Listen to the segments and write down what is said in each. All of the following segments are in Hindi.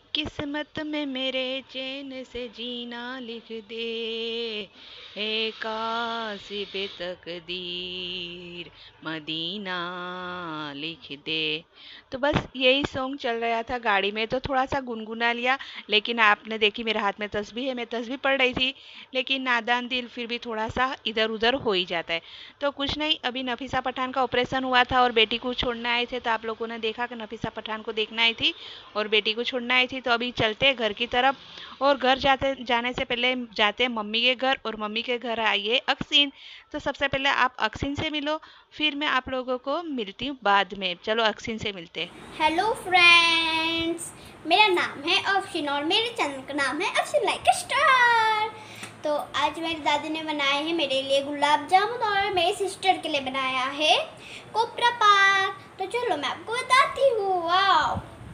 किस्मत में मेरे चैन से जीना लिख दे, है काशिफ तकदीर मदीना लिख दे। तो बस यही सॉन्ग चल रहा था गाड़ी में, तो थोड़ा सा गुनगुना लिया। लेकिन आपने देखी मेरे हाथ में तस्बीह है, मैं तस्बीह पढ़ रही थी, लेकिन नादान दिल फिर भी थोड़ा सा इधर उधर हो ही जाता है। तो कुछ नहीं, अभी नफीसा पठान का ऑपरेशन हुआ था और बेटी को छोड़ने आए थे, तो आप लोगों ने देखा कि नफीसा पठान को देखने आई थी और बेटी को छोड़ने आई थी। तो अभी चलते हैं घर की तरफ, और घर जाते जाने से पहले जाते हैं मम्मी के घर, और मम्मी के घर आई है अक्सिन। तो सबसे पहले आप अक्सिन से मिलो, फिर मैं आप लोगों को मिलती हूँ बाद में। चलो अक्सिन से मिलते हैं। हेलो फ्रेंड्स, मेरा नाम है अफशिन और मेरे चैनल का नाम है अफशिन लाइक अ स्टार। तो आज मेरी दादी ने बनाए हैं मेरे लिए गुलाब जामुन और मेरी सिस्टर के लिए बनाया है कोपरा पाक। तो चलो मैं आपको बताती हूँ। वाओ,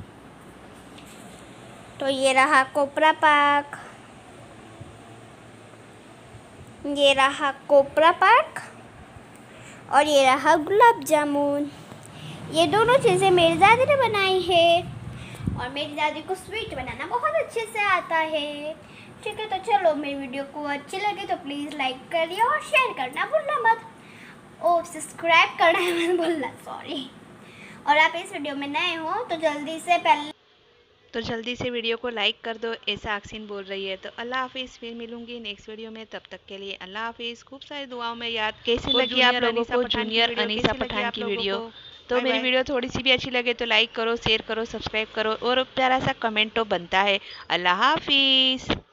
तो ये रहा कोपरा पाक, ये रहा कोपरा पाक और ये रहा गुलाब जामुन। ये दोनों चीज़ें मेरी दादी ने बनाई है और मेरी दादी को स्वीट बनाना बहुत अच्छे से आता है। ठीक है, तो चलो मेरी वीडियो को अच्छी लगे तो प्लीज़ लाइक करिए और शेयर करना भूलना मत। ओ, सब्सक्राइब करना मत भूलना, सॉरी। और आप इस वीडियो में नए हो तो जल्दी से वीडियो को लाइक कर दो, ऐसा अक्सिन बोल रही है। तो अल्लाह हाफिज़, फिर मिलूंगी नेक्स्ट वीडियो में, तब तक के लिए अल्लाह हाफिज़। खूब सारी दुआओं में याद। कैसी लगी आप लोगों को जूनियर अनीसा पठान की वीडियो? तो मेरी वीडियो थोड़ी सी भी अच्छी लगे तो लाइक करो, शेयर करो, सब्सक्राइब करो, और प्यारा सा कमेंट तो बनता है। अल्लाह हाफिज़।